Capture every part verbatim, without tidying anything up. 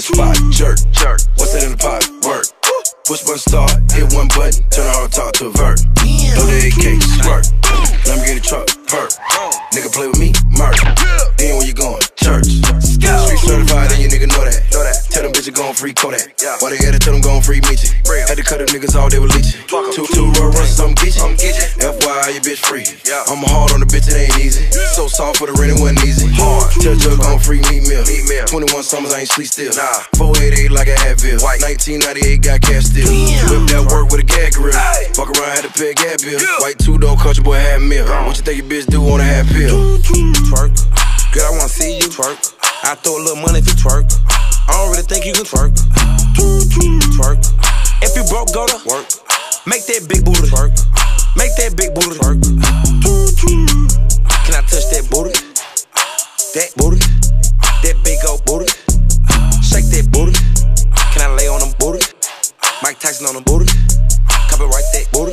spot, jerk, jerk. What's that in the pot? Work. Push button start, hit one button, turn the hard talk to a vert. Load the A K, smirk. Lamborghini truck, perk. Nigga play with me, murk. Then where you going? Church. Street certified, and you nigga know that. Tell them bitches gon' free Kodak. Why they had to tell them gon' free Meechy? Had to cut them niggas all, they were leeching. Two, two roll runs, I'm getchin'. F Y I, you bitch free. I'm hard on the bitch, it ain't easy. So soft for the rent, it wasn't easy. Tell Jug gon' free meat meal. twenty-one summers, I ain't sleep still. four eighty-eight like a Advil. nineteen ninety-eight, got cash still. Whip that work with a gag grill. Fuck around, had to pay a gas bill. White two-door country boy, half meal. What you think your bitch do on a half pill? Twerk, girl, I wanna see you twerk. I throw a little money if you twerk. I don't really think you can twerk. Twerk. If you broke, go to work. Make that big booty twerk. Make that big booty twerk. Can I touch that booty? That booty. That big old booty. Shake that booty. Can I lay on them booty? Mike Tyson on them booty. Copyright that booty.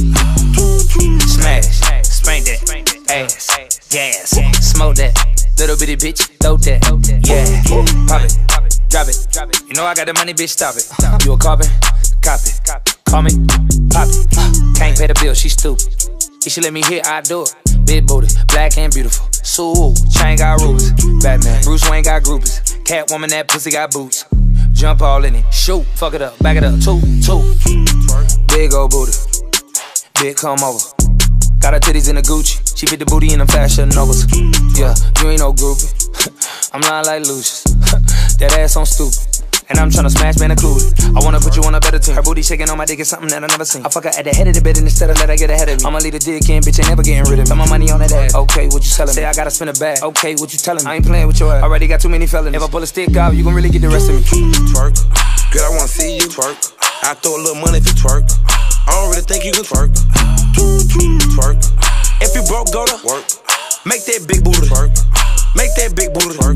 Smash, spank that, ass, gas, smoke that, little bitty bitch, throw that, yeah, pop it, drop it, you know I got the money, bitch, stop it. You a carbon, copy, call me, pop it, can't pay the bill, she stupid. If she let me hit, I do it. Big booty, black and beautiful, Sue, chain got rubies, Batman, Bruce Wayne got groupies, Catwoman, that pussy got boots. Jump all in it, shoot, fuck it up, back it up, two, two, big old booty. Big come over. Got her titties in a Gucci. She fit the booty in them fashion novas. Yeah, you ain't no groupie. I'm lying like Lucius. That ass on stupid. And I'm tryna smash, man, included. I wanna put you on a better team. Her booty shaking on my dick is something that I never seen. I fuck her at the head of the bed instead of let her get ahead of me. I'ma leave the dick in, bitch, ain't never getting rid of me. Got my money on that ass. Okay, what you telling me? Say I gotta spin a bag. Okay, what you telling me? I ain't playing with your ass. Already got too many felonies. If I pull a stick out, you gon' really get the rest of me. Twerk, girl, I wanna see you twerk. I throw a little money if you twerk. I don't really think you can twerk. Twerk. If you broke, go to work. Make that big booty twerk. Make that big booty twerk.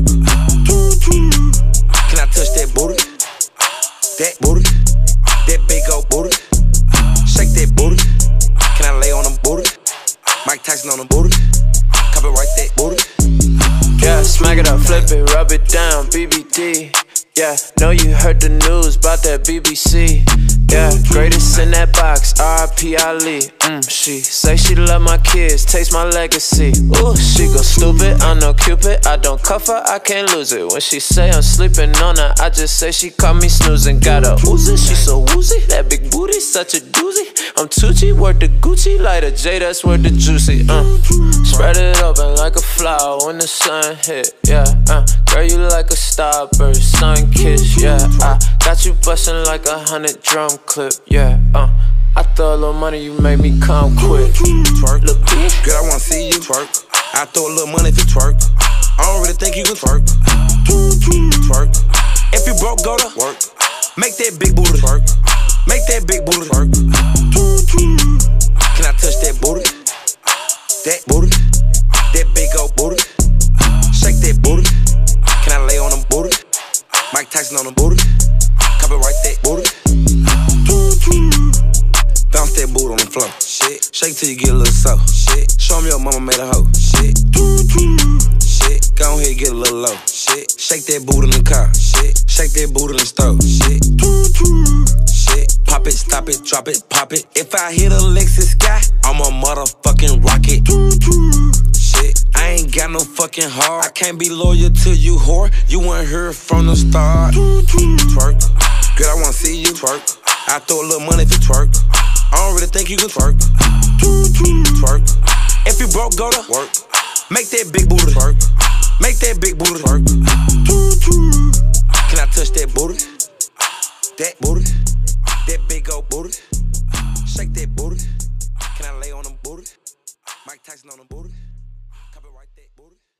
Can I touch that booty? That booty. That big old booty. Shake that booty. Can I lay on them booty? Mike Tyson on them booty. Copyright that booty. Yeah, smack it up, flip it, rub it down, B B D. Yeah, know you heard the news about that B B C. Yeah, greatest in that box, R I P Ali. Mm, she say she love my kids, taste my legacy. Ooh, she go stupid, I'm no Cupid. I don't cuff her, I can't lose it. When she say I'm sleeping on her, I just say she caught me snoozing. Got her oozing, she so woozy. That big booty, such a doozy. I'm Tucci, worth the Gucci, like a J, that's worth the juicy. Uh, spread it open like a flower when the sun hit. Yeah, uh, girl, you like a starburst, sun kiss. Yeah, I got you bustin' like a hundred drum clip. Yeah, uh, I throw a little money, you make me come quick. Twerk, look bitch, girl, I wanna see you twerk. I throw a little money if you twerk. I don't really think you can twerk. Twerk. If you broke, go to work. Make that big booty twerk. Make that big booty twerk. Can I touch that booty? That booty. That big old booty. Shake that booty. Can I lay on them booty? Mike Tyson on them booty. Copyright that booty. Bounce that booty on the floor. Shit. Shake till you get a little soft. Shit. Show me your mama made a hoe. Shit. Shit. Go ahead, get a little low. Shit. Shake that booty in the car. Shit. Shake that booty in the stove. Shit. Shit. Pop it, stop it, drop it, pop it. If I hit a Lexus sky, I'm a motherfucking rocket. Shit. I ain't got no fucking heart. I can't be loyal to you, whore. You weren't here from the start. Twerk. Girl, I wanna see you twerk. I throw a little money if you twerk. I don't really think you can twerk. Twerk. If you broke, go to work. Make that big booty twerk. Make that big booty twerk. Can I touch that booty? That booty. That big old booty. Shake that booty. Can I lay on them booty? Mike Tyson on them booty. Copyright that booty.